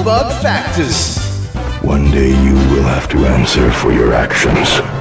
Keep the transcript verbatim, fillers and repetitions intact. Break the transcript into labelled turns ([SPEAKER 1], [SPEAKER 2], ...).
[SPEAKER 1] Bug Factus.
[SPEAKER 2] One day you will have to answer for your actions.